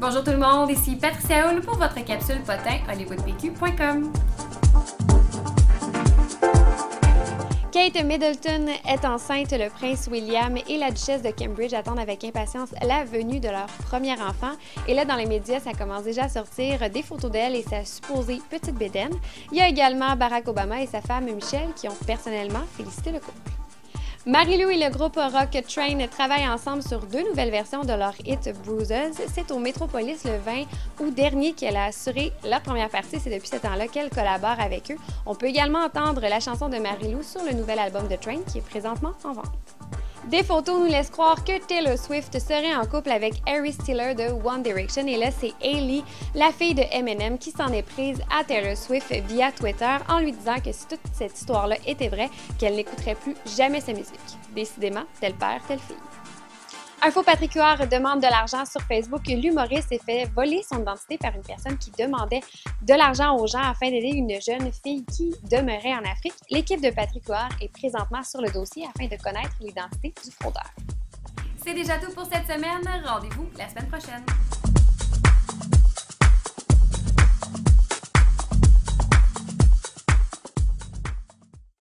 Bonjour tout le monde, ici Patricia Hull pour votre capsule potin hollywoodpq.com. Kate Middleton est enceinte, le prince William et la duchesse de Cambridge attendent avec impatience la venue de leur premier enfant. Et là, dans les médias, ça commence déjà à sortir des photos d'elle et sa supposée petite bédaine. Il y a également Barack Obama et sa femme Michelle qui ont personnellement félicité le couple. Marie-Lou et le groupe Rock Train travaillent ensemble sur 2 nouvelles versions de leur hit Bruises. C'est au Métropolis le 20 août dernier qu'elle a assuré la première partie. C'est depuis ce temps-là qu'elle collabore avec eux. On peut également entendre la chanson de Marie-Lou sur le nouvel album de Train qui est présentement en vente. Des photos nous laissent croire que Taylor Swift serait en couple avec Harry Styles de One Direction. Et là, c'est Hailey, la fille de Eminem, qui s'en est prise à Taylor Swift via Twitter en lui disant que si toute cette histoire-là était vraie, qu'elle n'écouterait plus jamais sa musique. Décidément, tel père, telle fille. Un faux Patrick Huard demande de l'argent sur Facebook. L'humoriste s'est fait voler son identité par une personne qui demandait de l'argent aux gens afin d'aider une jeune fille qui demeurait en Afrique. L'équipe de Patrick Huard est présentement sur le dossier afin de connaître l'identité du fraudeur. C'est déjà tout pour cette semaine. Rendez-vous la semaine prochaine.